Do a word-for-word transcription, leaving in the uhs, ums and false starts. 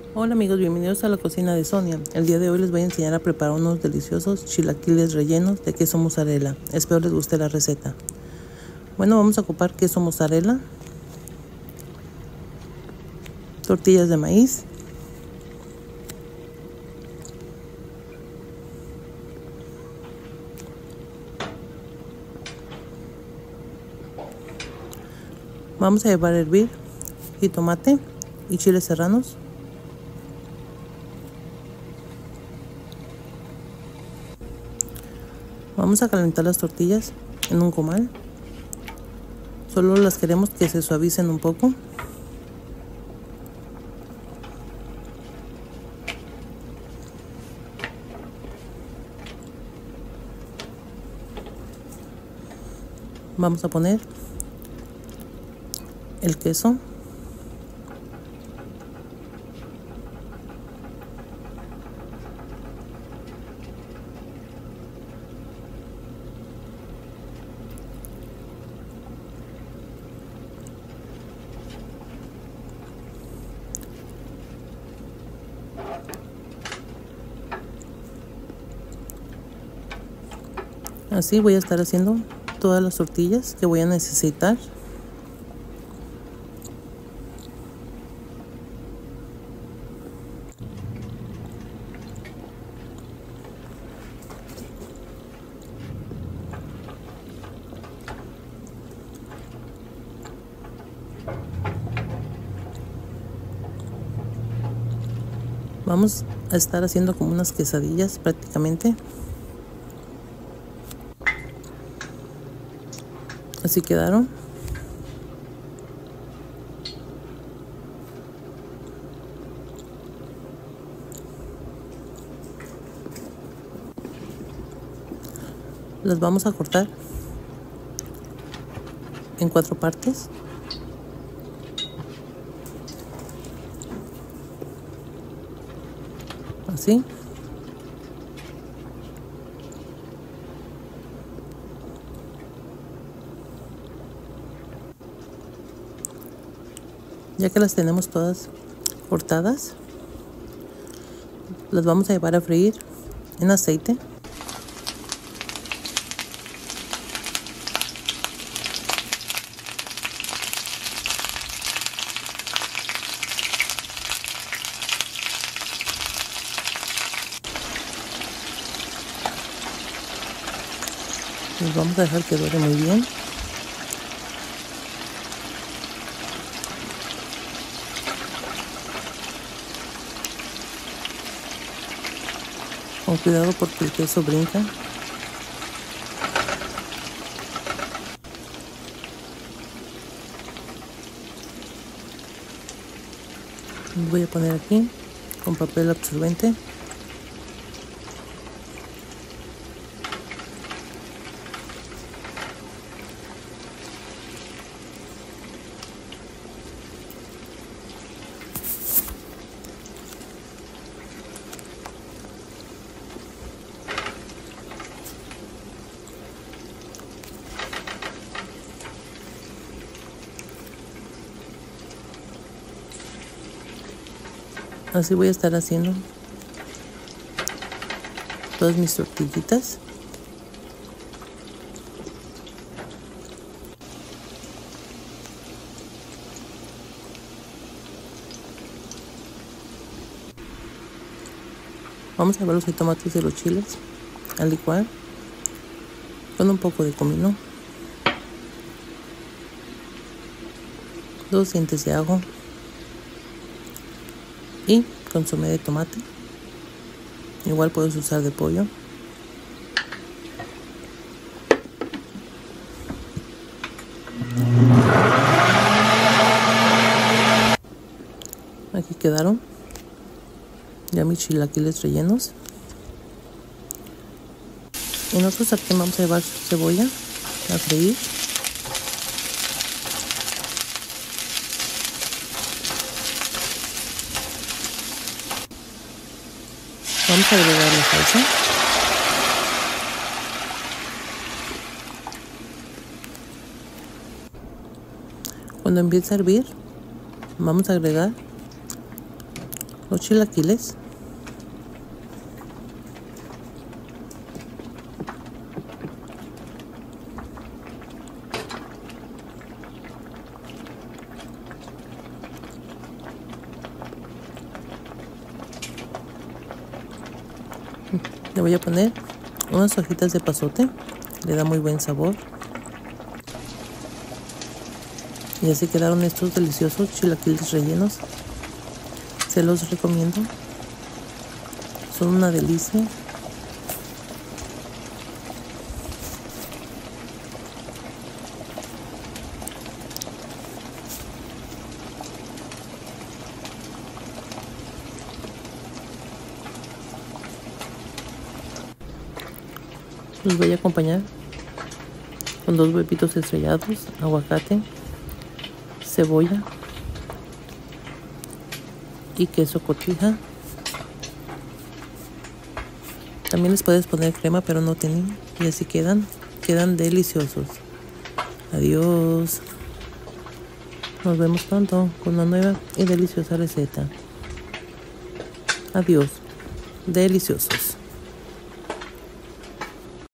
Hola amigos, bienvenidos a la cocina de Sonia. El día de hoy les voy a enseñar a preparar unos deliciosos chilaquiles rellenos de queso mozzarella. Espero les guste la receta. Bueno, vamos a ocupar queso mozzarella, tortillas de maíz, vamos a llevar a hervir jitomate y chiles serranos. Vamos a calentar las tortillas en un comal. Solo las queremos que se suavicen un poco. Vamos a poner el queso. Así voy a estar haciendo todas las tortillas que voy a necesitar. Vamos a estar haciendo como unas quesadillas prácticamente. Así quedaron. Las vamos a cortar en cuatro partes. Así. Ya que las tenemos todas cortadas, las vamos a llevar a freír en aceite. Los vamos a dejar que dore muy bien. Con cuidado porque el queso brinca. Voy a poner aquí con papel absorbente. Así voy a estar haciendo todas mis tortillitas. Vamos a llevar los jitomates y los chiles a licuar con un poco de comino, dos dientes de ajo y consomé de tomate. Igual puedes usar de pollo. Aquí quedaron ya mis chilaquiles rellenos. En otro sartén vamos a llevar cebolla a freír. Vamos a agregar la salsa. Cuando empiece a hervir, vamos a agregar los chilaquiles. Le voy a poner unas hojitas de pasote, le da muy buen sabor. Y así quedaron estos deliciosos chilaquiles rellenos. Se los recomiendo. Son una delicia. Los voy a acompañar con dos huevitos estrellados, aguacate, cebolla y queso cotija. También les puedes poner crema, pero no tenía. Y así quedan, quedan deliciosos. Adiós. Nos vemos pronto con una nueva y deliciosa receta. Adiós. Deliciosos.